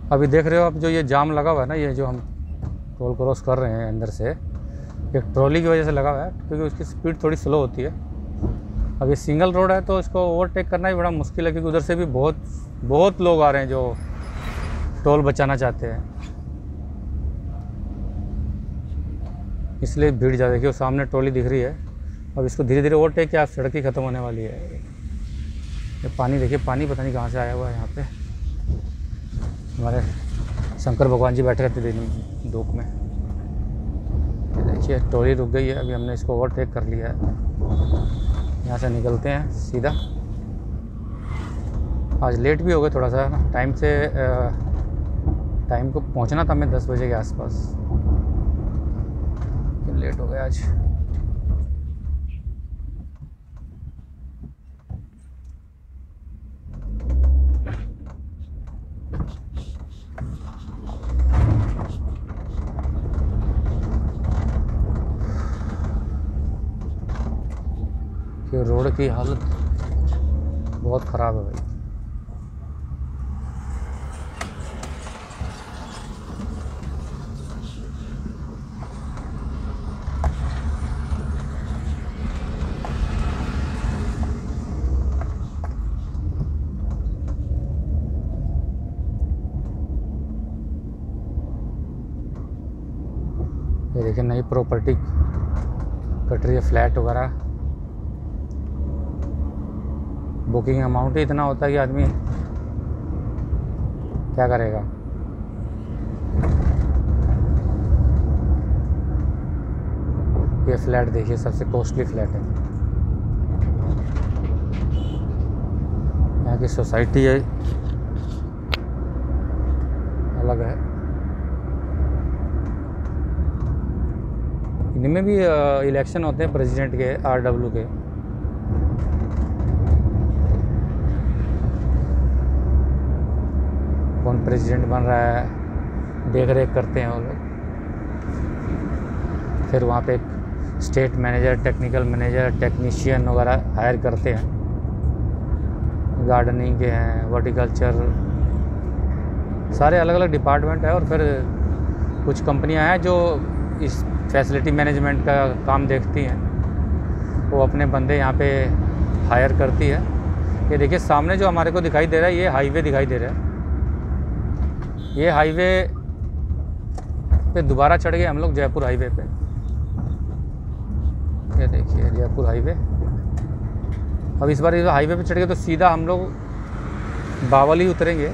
अभी देख रहे हो आप, जो ये जाम लगा हुआ है ना, ये जो हम टोल क्रॉस कर रहे हैं अंदर से, एक ट्रॉली की वजह से लगा हुआ है, क्योंकि उसकी स्पीड थोड़ी स्लो होती है। अब ये सिंगल रोड है तो इसको ओवरटेक करना भी बड़ा मुश्किल है, क्योंकि उधर से भी बहुत लोग आ रहे हैं जो टोल बचाना चाहते हैं, इसलिए भीड़ ज़्यादा। देखिए सामने ट्रॉली दिख रही है। अब इसको धीरे धीरे ओवरटेक किया, सड़क ही ख़त्म होने वाली है। ये पानी देखिए, पानी पता नहीं कहाँ से आया हुआ है यहाँ पे। हमारे शंकर भगवान जी बैठे रहते दिन धूप में। देखिए ट्रॉली रुक गई है, अभी हमने इसको ओवरटेक कर लिया है। यहाँ से निकलते हैं सीधा। आज लेट भी हो गए थोड़ा सा ना, टाइम को पहुँचना था हमें 10 बजे के आसपास, लेट हो गया आज। कि रोड की हालत बहुत ख़राब है भाई। ये देखिए नई प्रॉपर्टी कट रही है, फ्लैट वगैरह। बुकिंग अमाउंट ही इतना होता है कि आदमी क्या करेगा। ये फ्लैट देखिए, सबसे कॉस्टली फ्लैट है। यहाँ की सोसाइटी है अलग है। इनमें भी इलेक्शन होते हैं प्रेसिडेंट के, RW के। कौन प्रेसिडेंट बन रहा है देख रेख करते हैं वो लोग। फिर वहाँ पे एक state manager, technical manager, technician वगैरह हायर करते हैं। गार्डनिंग के हैं, वर्टिकल्चर, सारे अलग अलग डिपार्टमेंट है। और फिर कुछ कंपनियां हैं जो इस फैसिलिटी मैनेजमेंट का काम देखती हैं, वो अपने बंदे यहाँ पे हायर करती है। ये देखिए सामने जो हमारे को दिखाई दे रहा है, ये हाईवे दिखाई दे रहा है। ये हाईवे पे दोबारा चढ़ गए हम लोग, जयपुर हाईवे पे। ये देखिए जयपुर हाईवे। अब इस बार हाईवे पे चढ़ गए तो सीधा हम लोग बावली उतरेंगे।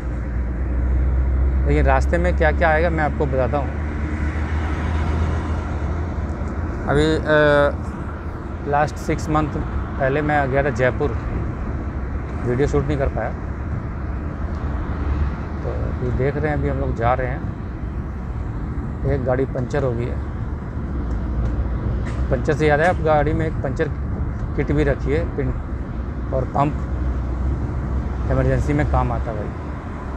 लेकिन रास्ते में क्या क्या आएगा मैं आपको बताता हूँ। अभी लास्ट 6 मंथ पहले मैं गया था जयपुर, वीडियो शूट नहीं कर पाया। तो अभी देख रहे हैं, अभी हम लोग जा रहे हैं। एक गाड़ी पंचर हो गई है। पंचर से याद है, आप गाड़ी में एक पंचर किट भी रखी है, पिन और पंप इमरजेंसी में काम आता है भाई।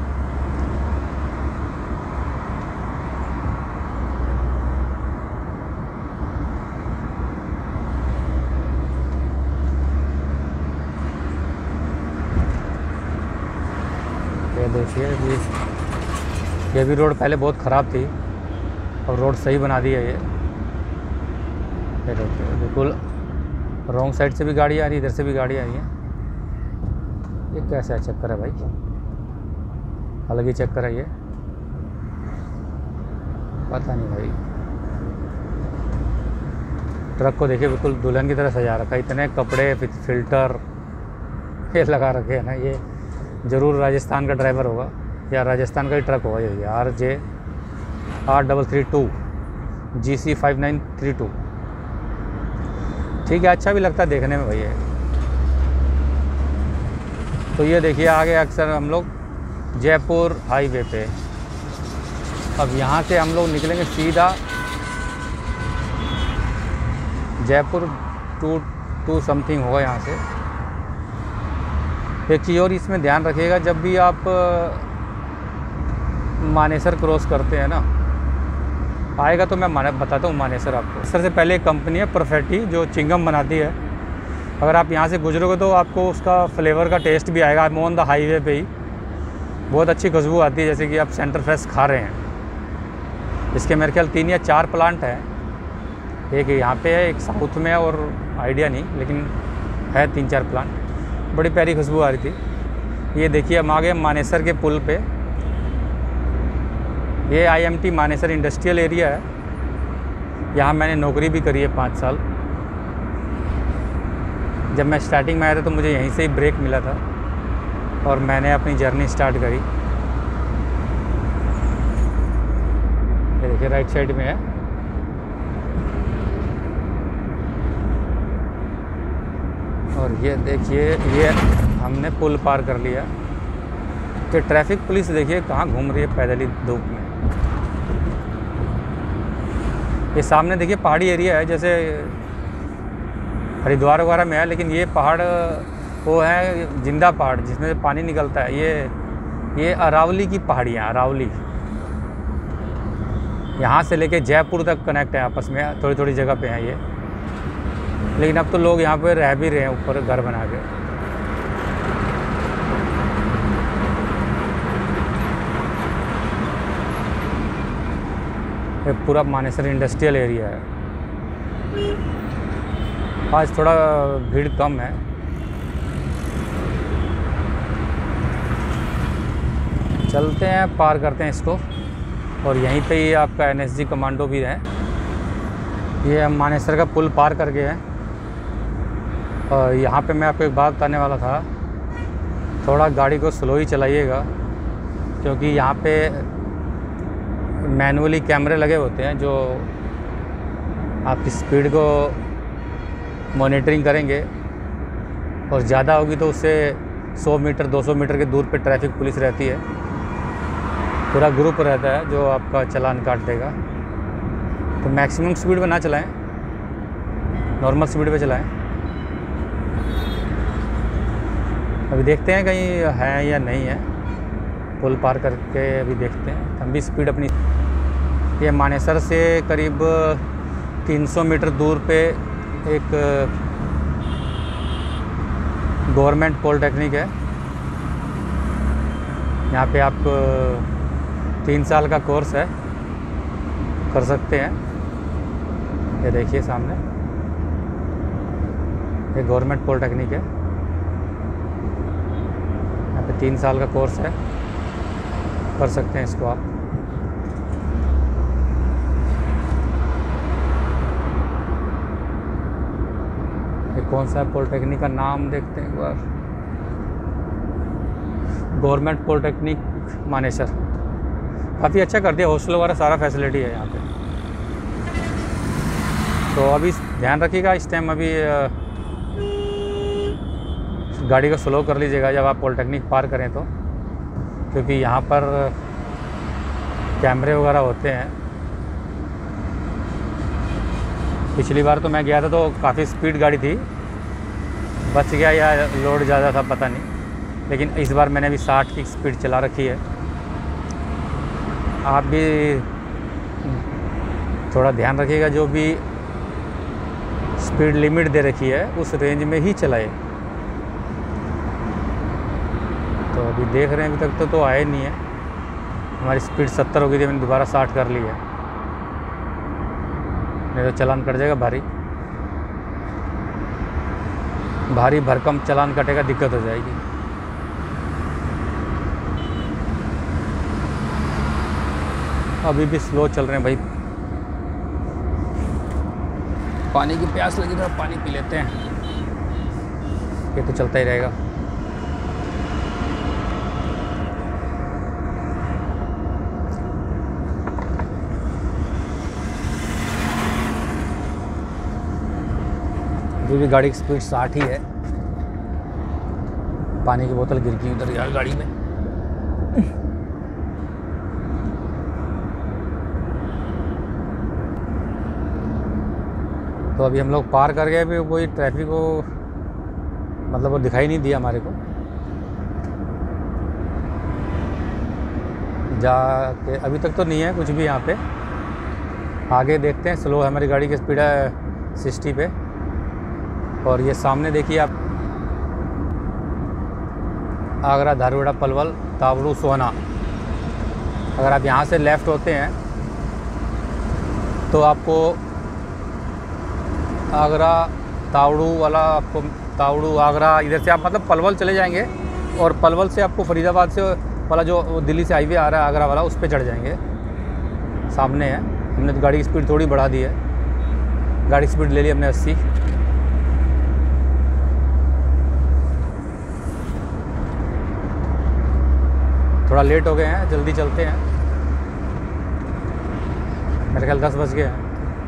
देखिए ये भी रोड पहले बहुत ख़राब थी, और रोड सही बना दी है ये देखिए बिल्कुल। रॉन्ग साइड से भी गाड़ी आ रही है, इधर से भी गाड़ी आ रही है। ये कैसा चक्कर है भाई, अलग ही चक्कर है ये, पता नहीं भाई। ट्रक को देखिए बिल्कुल दुल्हन की तरह सजा रखा है, इतने कपड़े, फिल्टर ये लगा रखे हैं ना। ये ज़रूर राजस्थान का ड्राइवर होगा, या राजस्थान का ही ट्रक होगा। ये RJ 8332 GC 5932। ठीक है, अच्छा भी लगता है देखने में भैया। तो ये देखिए आगे अक्सर हम लोग जयपुर हाईवे पे। अब यहाँ से हम लोग निकलेंगे सीधा जयपुर 2 समथिंग होगा यहाँ से। एक चीज़ और इसमें ध्यान रखिएगा, जब भी आप मानेसर क्रॉस करते हैं ना, आएगा तो मैं बताता हूँ मानेसर आपको। सबसे पहले एक कंपनी है परफेक्टी, जो चिंगम बनाती है। अगर आप यहाँ से गुजरोगे तो आपको उसका फ्लेवर का टेस्ट भी आएगा। ऑन द हाईवे पे ही बहुत अच्छी खुशबू आती है, जैसे कि आप सेंटर फ्रेश खा रहे हैं। इसके मेरे ख्याल 3 या 4 प्लांट हैं, एक यहाँ पे है, एक साउथ में है, और आइडिया नहीं, लेकिन है 3-4 प्लांट। बड़ी प्यारी खुशबू आ रही थी। ये देखिए हम आ गए मानेसर के पुल पे। ये IMT मानेसर इंडस्ट्रियल एरिया है। यहाँ मैंने नौकरी भी करी है 5 साल। जब मैं स्टार्टिंग में आया था तो मुझे यहीं से ही ब्रेक मिला था और मैंने अपनी जर्नी स्टार्ट करी। ये देखिए राइट साइड में है। और ये देखिए ये हमने पुल पार कर लिया। तो ट्रैफिक पुलिस देखिए कहाँ घूम रही है पैदल ही धूप में। ये सामने देखिए पहाड़ी एरिया है, जैसे हरिद्वार वगैरह में है, लेकिन ये पहाड़ वो है जिंदा पहाड़ जिसमें से पानी निकलता है। ये अरावली की पहाड़ियाँ, अरावली यहाँ से लेके जयपुर तक कनेक्ट है आपस में, थोड़ी थोड़ी जगह पे हैं ये। लेकिन अब तो लोग यहाँ पे रह भी रहे हैं ऊपर घर बना के। ये पूरा मानेसर इंडस्ट्रियल एरिया है। आज थोड़ा भीड़ कम है। चलते हैं, पार करते हैं इसको। और यहीं पे ही आपका NSG कमांडो भी है। ये हम मानेसर का पुल पार कर गए हैं। और यहाँ पे मैं आपको एक बात बताने वाला था, थोड़ा गाड़ी को स्लो ही चलाइएगा, क्योंकि यहाँ पे मैनुअली कैमरे लगे होते हैं जो आपकी स्पीड को मॉनिटरिंग करेंगे। और ज़्यादा होगी तो उससे 100 मीटर 200 मीटर के दूर पे ट्रैफिक पुलिस रहती है, पूरा ग्रुप रहता है जो आपका चालान काट देगा। तो मैक्सिमम स्पीड में ना चलाएं, नॉर्मल स्पीड पे चलाएं। अभी देखते हैं कहीं है या नहीं है, पुल पार करके अभी देखते हैं। हम भी स्पीड अपनी, ये मानेसर से करीब 300 मीटर दूर पे एक गवर्नमेंट पॉलिटेक्निक है। यहाँ पे आप 3 साल का कोर्स है, कर सकते हैं। ये देखिए सामने ये गवर्नमेंट पॉलिटेक्निक है। यहाँ पे 3 साल का कोर्स है, कर सकते हैं इसको आप। ये कौन सा पॉलिटेक्निक का नाम देखते हैं एक बार। Government polytechnic Manesar. काफ़ी अच्छा कर दिया, हॉस्टल वगैरह सारा फैसिलिटी है यहाँ पे। तो अभी ध्यान रखिएगा इस टाइम, अभी गाड़ी को स्लो कर लीजिएगा जब आप पॉलिटेक्निक पार करें तो, क्योंकि यहाँ पर कैमरे वगैरह होते हैं। पिछली बार तो मैं गया था तो काफ़ी स्पीड गाड़ी थी, बच गया या लोड ज़्यादा था पता नहीं, लेकिन इस बार मैंने भी 60 की स्पीड चला रखी है। आप भी थोड़ा ध्यान रखिएगा, जो भी स्पीड लिमिट दे रखी है उस रेंज में ही चलाए। तो अभी देख रहे हैं अभी तक तो आए नहीं है। हमारी स्पीड 70 हो गई थी, मैंने दोबारा 60 कर ली है, नहीं तो चालान कट जाएगा भारी। भारी भरकम चालान कटेगा, दिक्कत हो जाएगी। अभी भी स्लो चल रहे हैं भाई। पानी की प्यास लगी, थोड़ा पानी पी लेते हैं। ये तो चलता ही रहेगा। अभी भी गाड़ी की स्पीड 60 ही है। पानी की बोतल गिर गई उधर यार गाड़ी में। तो अभी हम लोग पार कर गए, भी कोई ट्रैफिक को मतलब वो दिखाई नहीं दिया हमारे को। जाके अभी तक तो नहीं है कुछ भी यहाँ पे। आगे देखते हैं। स्लो है हमारी गाड़ी की स्पीड है 60 पे। और ये सामने देखिए आप, आगरा, धारूड़ा, पलवल, तावड़ू, सोहना। अगर आप यहाँ से लेफ़्ट होते हैं तो आपको आगरा तावड़ू वाला, आपको तावड़ू आगरा, इधर से आप मतलब पलवल चले जाएंगे और पलवल से आपको फरीदाबाद से वाला जो दिल्ली से हाईवे आ रहा है आगरा वाला, उस पर चढ़ जाएंगे। सामने है। हमने तो गाड़ी की स्पीड थोड़ी बढ़ा दी है, गाड़ी की स्पीड ले ली हमने 80। थोड़ा लेट हो गए हैं, जल्दी चलते हैं। मेरे ख्याल 10 बज गए हैं।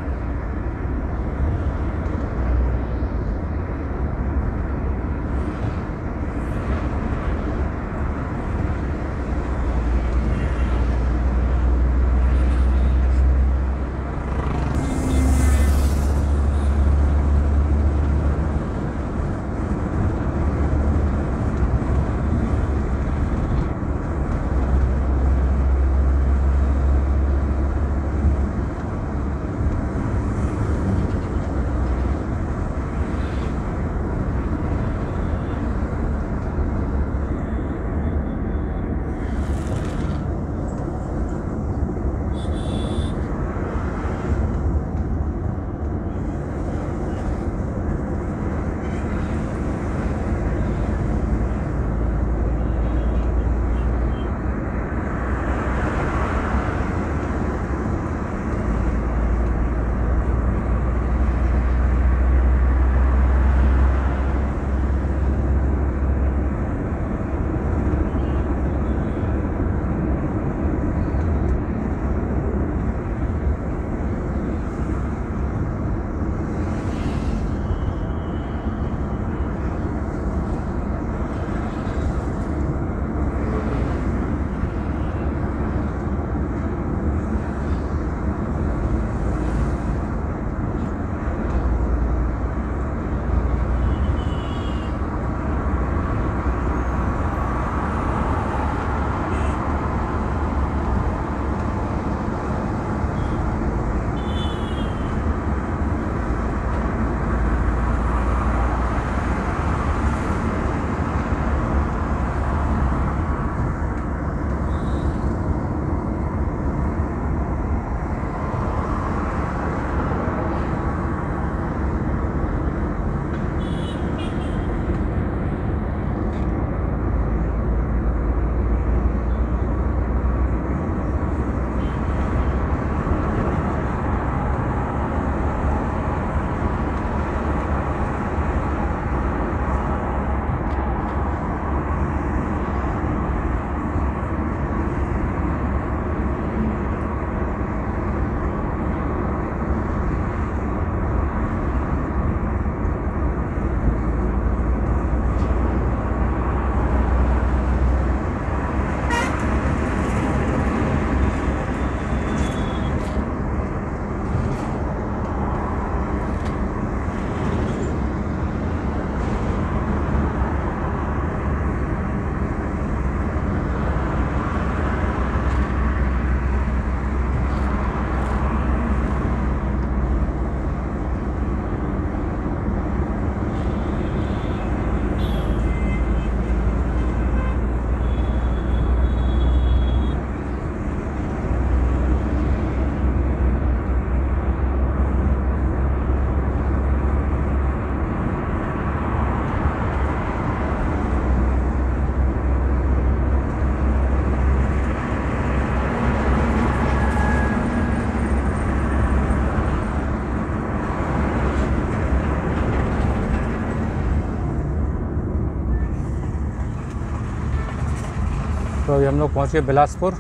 तो अभी हम लोग पहुँच गए बिलासपुर।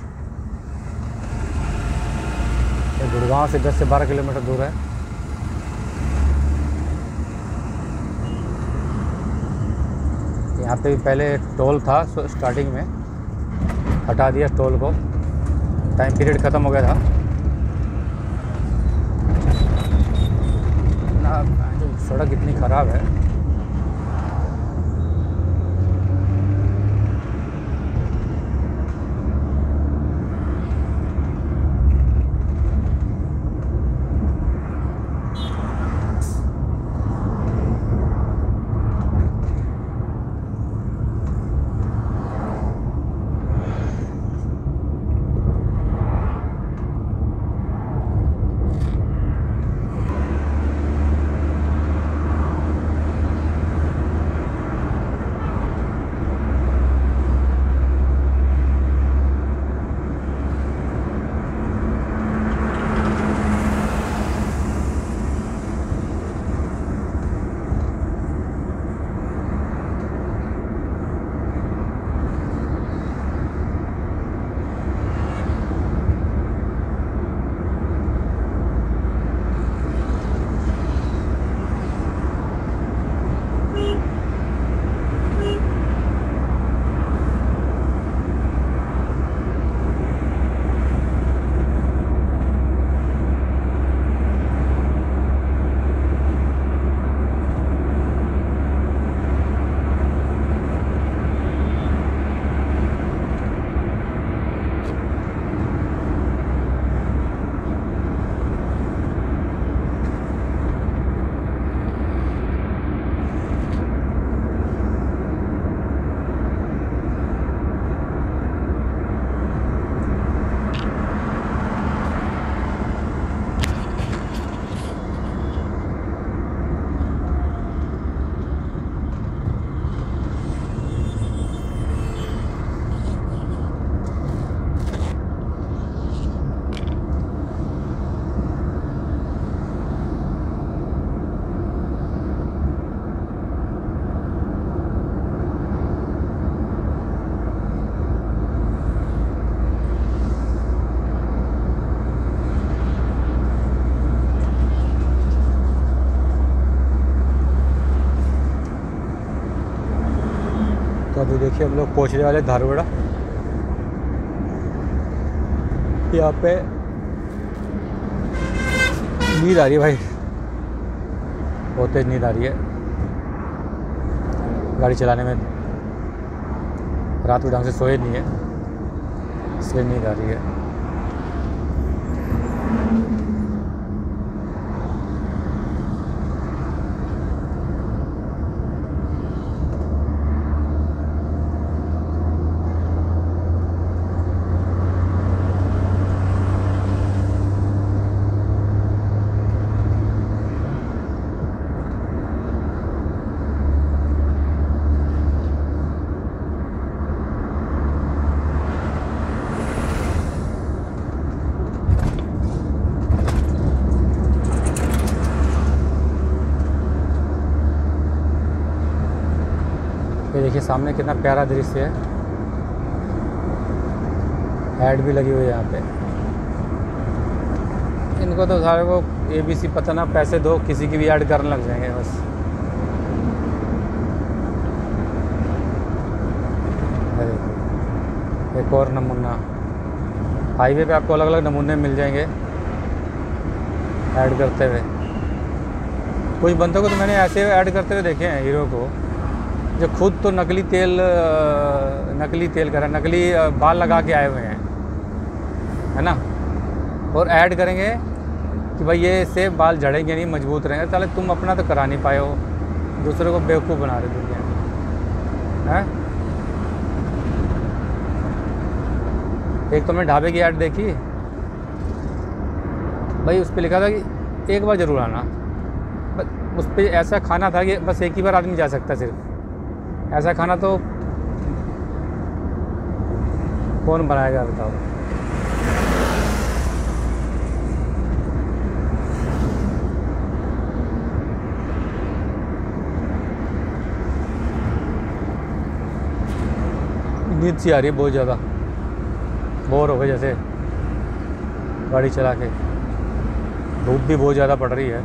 गुड़गांव से 10 से 12 किलोमीटर दूर है। यहाँ पे भी पहले टोल था, स्टार्टिंग में हटा दिया टोल को, टाइम पीरियड ख़त्म हो गया था ना। सड़क इतनी ख़राब है। अभी देखिए हम लोग पहुँचने वाले धारवाड़ा। यहाँ पे नींद आ रही है भाई, बहुत तेज नींद आ रही है गाड़ी चलाने में। रात को ढंग से सोए नहीं है, इसलिए नींद आ रही है। ये देखिए सामने कितना प्यारा दृश्य है, ऐड भी लगी हुई है यहाँ पे। इनको तो सारे को ABC पता ना, पैसे दो किसी की भी ऐड करने लग जाएंगे बस। एक और नमूना, हाईवे पे आपको अलग अलग नमूने मिल जाएंगे ऐड करते हुए। कुछ बंदों को तो मैंने ऐसे ऐड करते हुए देखे हैं, हीरो को, जो खुद तो नकली तेल करा, नकली बाल लगा के आए हुए हैं, है ना, और ऐड करेंगे कि भाई ये से बाल झड़ेंगे नहीं, मजबूत रहेंगे। चले तुम अपना तो करा नहीं पाए हो, दूसरे को बेवकूफ़ बना रहे दुनिया में, हैं। एक तो मैंने ढाबे की ऐड देखी भाई, उस पर लिखा था कि एक बार ज़रूर आना। उस पर ऐसा खाना था कि बस एक ही बार आदमी जा सकता, सिर्फ ऐसा खाना तो कौन बनाएगा बताओ। नींद सी आ रही है बहुत ज़्यादा, बोर हो गए जैसे गाड़ी चला के। धूप भी बहुत ज़्यादा पड़ रही है।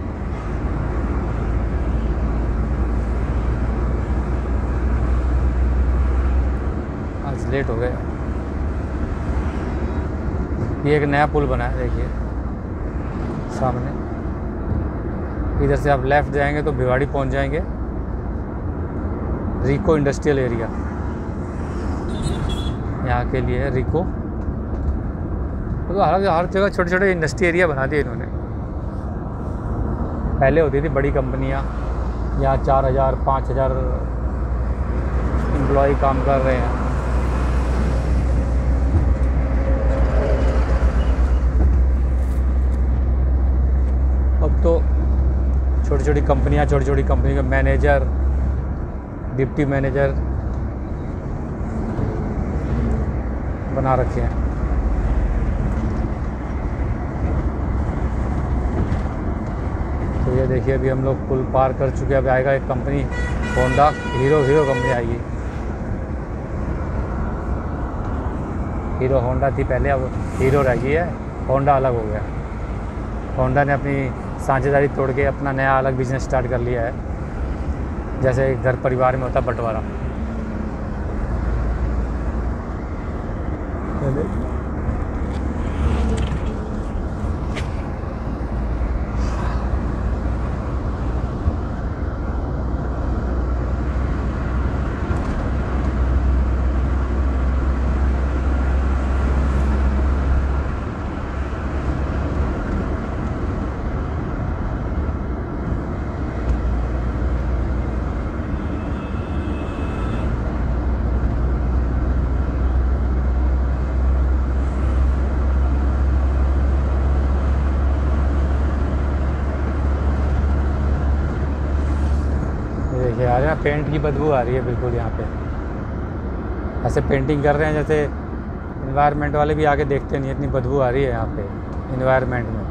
आज लेट हो गया। ये एक नया पुल बना है देखिए सामने, इधर से आप लेफ़्ट जाएंगे तो भिवाड़ी पहुंच जाएंगे, रिको इंडस्ट्रियल एरिया यहाँ के लिए। रिको तो हर जगह छोटे छोटे इंडस्ट्री एरिया बना दिए इन्होंने। पहले होती थी बड़ी कंपनियाँ, यहाँ 4000 5000 एम्प्लॉय काम कर रहे हैं। अब तो छोटी छोटी कंपनी के मैनेजर, डिप्टी मैनेजर बना रखे हैं। तो ये देखिए अभी हम लोग पुल पार कर चुके हैं। अभी आएगा एक कंपनी, होंडा, हीरो कंपनी आएगी। हीरो होंडा थी पहले, अब हीरो रह गई है, होंडा अलग हो गया। होंडा ने अपनी साझेदारी तोड़ के अपना नया अलग बिजनेस स्टार्ट कर लिया है, जैसे घर परिवार में होता बंटवारा। देखिए आ रहे हैं, पेंट की बदबू आ रही है बिल्कुल यहाँ पे। ऐसे पेंटिंग कर रहे हैं जैसे इन्वायरमेंट वाले भी आके देखते नहीं, इतनी बदबू आ रही है यहाँ पे इन्वायरमेंट में।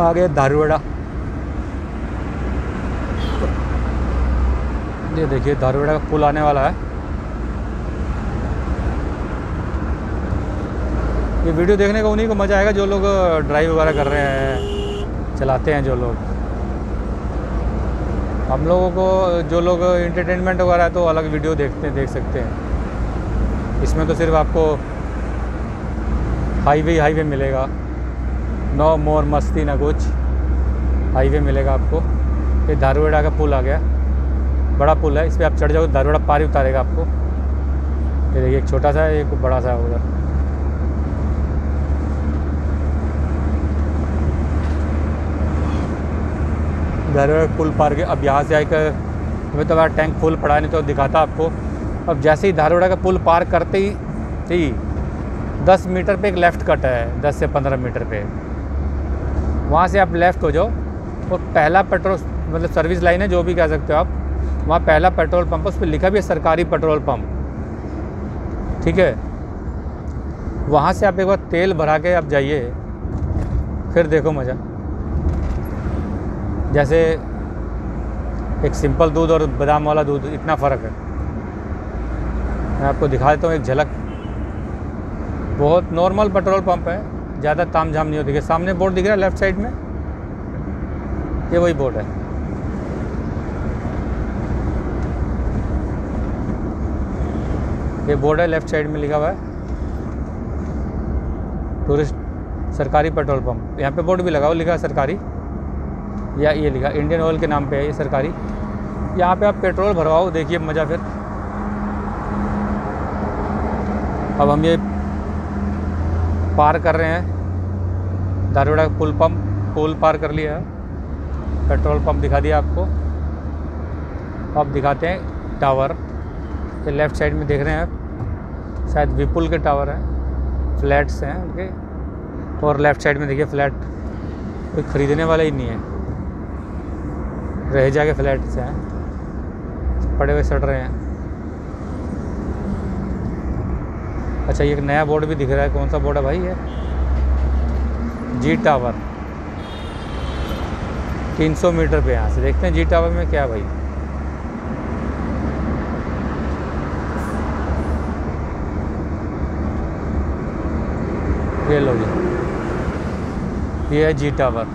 आगे धारूहेड़ा। ये देखिए धारूहेड़ा का पुल आने वाला है। ये वीडियो देखने का उन्हीं को मज़ा आएगा जो लोग ड्राइव वगैरह कर रहे हैं, चलाते हैं जो लोग। हम लोगों को जो लोग इंटरटेनमेंट वगैरह है तो अलग वीडियो देख सकते हैं। इसमें तो सिर्फ आपको हाईवे मिलेगा, नो मोर मस्ती ना कुछ, हाईवे मिलेगा आपको। ये धारूहेड़ा का पुल आ गया, बड़ा पुल है, इस पर आप चढ़ जाओ धारूहेड़ा पार ही उतारेगा आपको। ये देखिए एक छोटा सा है, एक बड़ा सा है उधर। धारूहेड़ा पुल पार के अब यहाँ से आकर अभी तो हमारा टैंक फुल पड़ा है, नहीं तो दिखाता आपको। अब जैसे ही धारूहेड़ा का पुल पार करते ही 10 मीटर पे एक लेफ़्ट कट है, 10 से 15 मीटर पे, वहाँ से आप लेफ़्ट हो जाओ और पहला पेट्रोल मतलब सर्विस लाइन है जो भी कह सकते हो आप, वहाँ पहला पेट्रोल पंप, उस पर लिखा भी है सरकारी पेट्रोल पंप, ठीक है। वहाँ से आप एक बार तेल भरा के आप जाइए, फिर देखो मज़ा। जैसे एक सिंपल दूध और बादाम वाला दूध, इतना फ़र्क है। मैं आपको दिखा देता हूँ एक झलक। बहुत नॉर्मल पेट्रोल पंप है, ज़्यादा तामझाम नहीं होती है। सामने बोर्ड दिख रहा है लेफ़्ट साइड में, ये वही बोर्ड है। ये बोर्ड है लेफ़्ट साइड में लिखा हुआ है टूरिस्ट सरकारी पेट्रोल पंप। यहाँ पे बोर्ड भी लगा हुआ, लिखा है सरकारी, या ये लिखा इंडियन ऑयल के नाम पे है ये सरकारी। यहाँ पे आप पेट्रोल भरवाओ, देखिए मज़ा। फिर अब हम ये पार कर रहे हैं धारूहेड़ा पुल पार कर लिया है, पेट्रोल पंप दिखा दिया आपको। अब दिखाते हैं टावर। ये लेफ़्ट साइड में देख रहे हैं आप, शायद विपुल के टावर हैं, फ्लैट्स हैं उनके। और लेफ़्ट साइड में देखिए फ्लैट, कोई ख़रीदने वाला ही नहीं है, रह जाके फ्लैट्स हैं, पड़े हुए सड़ रहे हैं। अच्छा, ये एक नया बोर्ड भी दिख रहा है, कौन सा बोर्ड है भाई? ये जी टावर, 300 मीटर पे। यहाँ से देखते हैं जी टावर में क्या है भाई। ये लो जी, ये है जी टावर।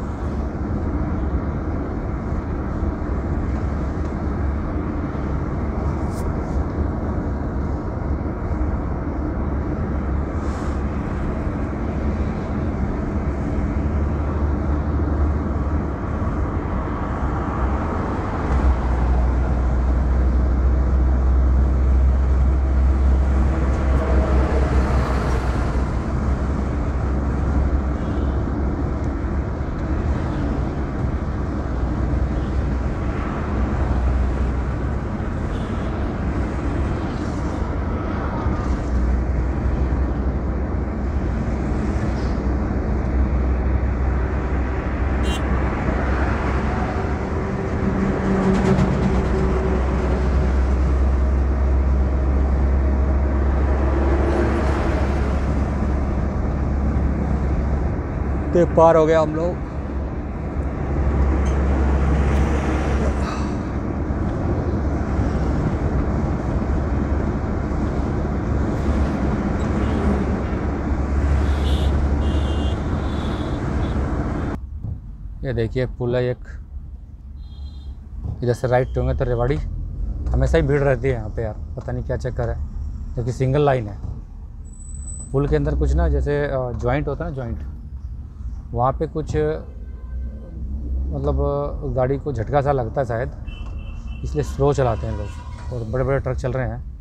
तो पार हो गया हम लोग। ये देखिए पुल है एक, इधर से राइट होंगे तो रेवाड़ी। हमेशा ही भीड़ रहती है यहाँ पे यार, पता नहीं क्या चक्कर है, क्योंकि सिंगल लाइन है। पुल के अंदर कुछ ना जैसे जॉइंट होता है ना, जॉइंट, वहाँ पे कुछ मतलब गाड़ी को झटका सा लगता है शायद, इसलिए स्लो चलाते हैं लोग। और बड़े बड़े ट्रक चल रहे हैं।